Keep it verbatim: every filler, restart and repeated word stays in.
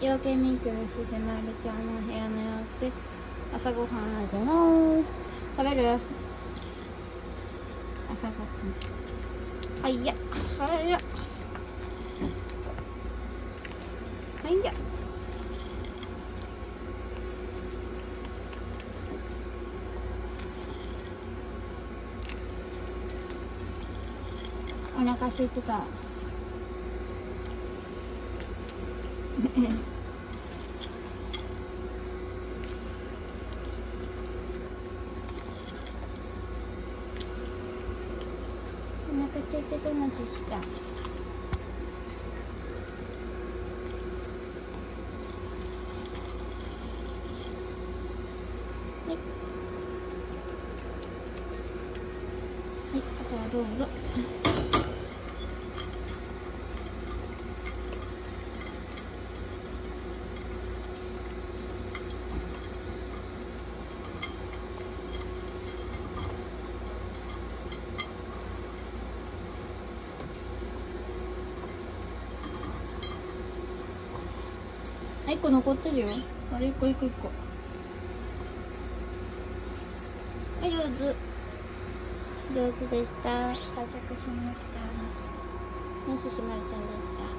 陽気ミクルシシマルちゃんの部屋の様子です。朝ごはんあげます。食べる？朝ごはん。はいや、はいや。はいや。お腹空いてた。お腹空いててもしした。はい。はい、あとはどうぞ。一個残ってるよ。あれ一個一個一個。はい、上手。上手でした。完食しました。ね、ししまるちゃんでした。